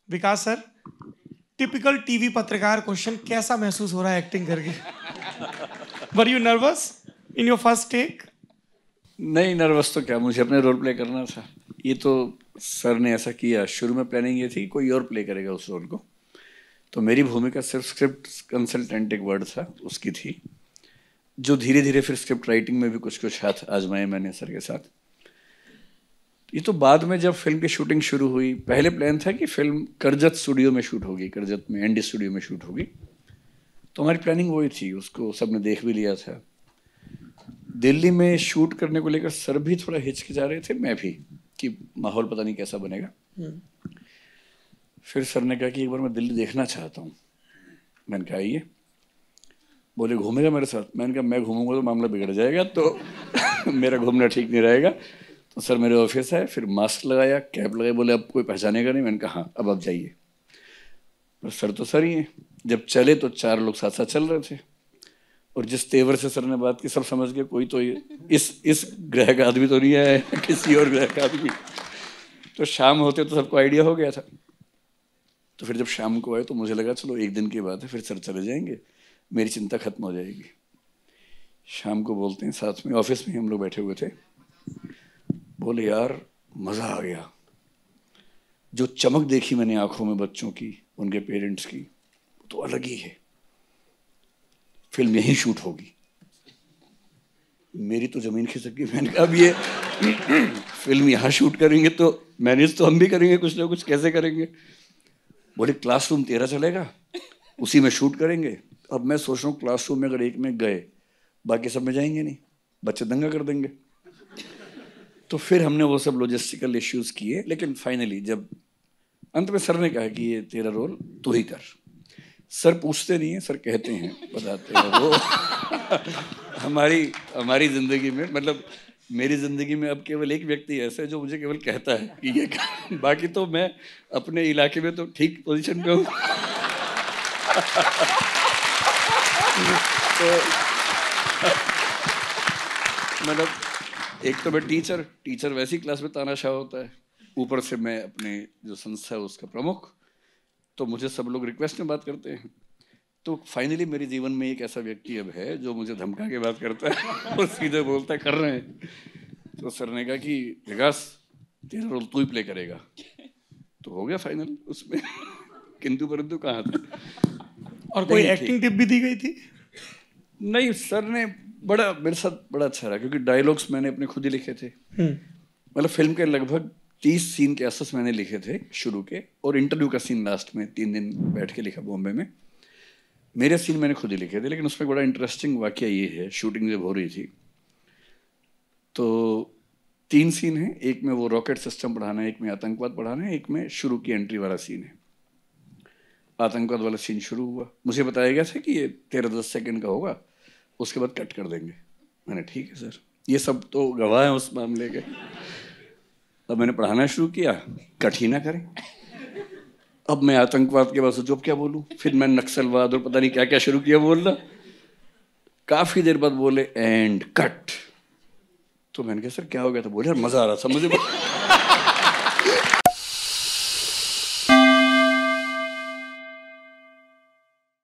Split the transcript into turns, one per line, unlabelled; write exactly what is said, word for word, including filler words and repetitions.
विकास sir, typical TV पत्रकार question, कैसा महसूस हो रहा है एक्टिंग करके? Were you nervous in your first take?
नहीं, नर्वस तो क्या, मुझे अपने रोल प्ले करना था। ये तो सर ने ऐसा किया, शुरू में प्लानिंग ये थी कोई और प्ले करेगा उस रोल को, तो मेरी भूमिका सिर्फ स्क्रिप्ट कंसल्टेंट एक वर्ड था उसकी थी, जो धीरे धीरे फिर स्क्रिप्ट राइटिंग में भी कुछ कुछ हाथ आजमाए मैंने सर के साथ। ये तो बाद में जब फिल्म की शूटिंग शुरू हुई, पहले प्लान था कि फिल्म करजत स्टूडियो में शूट होगी, करजत में एनडी स्टूडियो में शूट होगी, तो हमारी प्लानिंग वही थी, उसको सबने देख भी लिया था। दिल्ली में शूट करने को लेकर सर भी थोड़ा हिचकिचा रहे थे, मैं भी, कि माहौल पता नहीं कैसा बनेगा। फिर सर ने कहा कि एक बार मैं दिल्ली देखना चाहता हूँ। मैंने कहा आइए। बोले घूमेगा मेरे साथ? मैंने कहा मैं घूमूंगा तो मामला बिगड़ जाएगा, तो मेरा घूमना ठीक नहीं रहेगा। तो सर मेरे ऑफिस आए, फिर मास्क लगाया, कैप लगाई, बोले अब कोई पहचानेगा नहीं। मैंने कहा हाँ, अब आप जाइए। पर सर तो सर ही हैं, जब चले तो चार लोग साथ साथ चल रहे थे, और जिस तेवर से सर ने बात की सब समझ गए कोई तो इस इस ग्रह का आदमी तो नहीं है, किसी और ग्रह का आदमी। तो शाम होते तो सबको आइडिया हो गया था। तो फिर जब शाम को आए तो मुझे लगा चलो एक दिन की बात है, फिर सर चले जाएंगे, मेरी चिंता खत्म हो जाएगी। शाम को बोलते हैं, साथ में ऑफिस में हम लोग बैठे हुए थे, बोले यार मज़ा आ गया, जो चमक देखी मैंने आंखों में बच्चों की, उनके पेरेंट्स की, तो अलग ही है। फिल्म यहीं शूट होगी। मेरी तो जमीन खिसक गई। मैंने कहा अब ये फिल्म यहाँ शूट करेंगे तो मैनेज तो हम भी करेंगे कुछ ना कुछ, कैसे करेंगे? बोले क्लासरूम तेरा चलेगा, उसी में शूट करेंगे। अब मैं सोच रहा हूँ क्लासरूम में अगर एक में गए, बाकी सब में जाएंगे नहीं, बच्चे दंगा कर देंगे। तो फिर हमने वो सब लॉजिस्टिकल इश्यूज किए, लेकिन फाइनली जब अंत में सर ने कहा कि ये तेरा रोल तू ही कर। सर पूछते नहीं हैं, सर कहते हैं, बताते हैं। वो हमारी हमारी ज़िंदगी में, मतलब मेरी ज़िंदगी में अब केवल एक व्यक्ति ऐसा है जो मुझे केवल कहता है कि ये कर। बाकी तो मैं अपने इलाके में तो ठीक पोजीशन पे हूँ। तो मतलब एक तो मैं टीचर टीचर वैसी क्लास में तानाशाह होता है, ऊपर से मैं अपने जो संस्था है उसका प्रमुख, तो मुझे सब लोग रिक्वेस्ट में बात करते हैं। तो फाइनली मेरे जीवन में एक ऐसा व्यक्ति अब है जो मुझे धमका के बात करता है और सीधे बोलता है कर रहे हैं। तो सर ने कहा कि विकास तेरा रोल तू ही प्ले करेगा, तो हो गया फाइनल उसमें। किंतु परंतु कहाँ था।
और कोई एक्टिंग टिप भी दी गई थी?
नहीं, सर ने बड़ा मेरे साथ बड़ा अच्छा रहा, क्योंकि डायलॉग्स मैंने अपने खुद ही लिखे थे। मतलब फिल्म के लगभग तीस सीन के आसपास मैंने लिखे थे शुरू के, और इंटरव्यू का सीन लास्ट में तीन दिन बैठ के लिखा बॉम्बे में। मेरे सीन मैंने खुद ही लिखे थे, लेकिन उसमें बड़ा इंटरेस्टिंग वाकया ये है, शूटिंग जब हो रही थी तो तीन सीन हैं, एक में वो रॉकेट सिस्टम पढ़ाना है, एक में आतंकवाद पढ़ाना है, एक में शुरू की एंट्री वाला सीन है। आतंकवाद वाला सीन शुरू हुआ, मुझे बताया गया था कि ये तेरह दस सेकेंड का होगा, उसके बाद कट कर देंगे। मैंने ठीक है सर, ये सब तो गवाह हैं उस मामले के। अब मैंने पढ़ाना शुरू किया, कट ही ना करें। अब मैं आतंकवाद के बाद सोचो अब क्या बोलूं, फिर मैं नक्सलवाद और पता नहीं क्या क्या शुरू किया बोलना। काफी देर बाद बोले एंड कट। तो मैंने कहा सर क्या हो गया था? बोले यार मजा आ रहा था मुझे।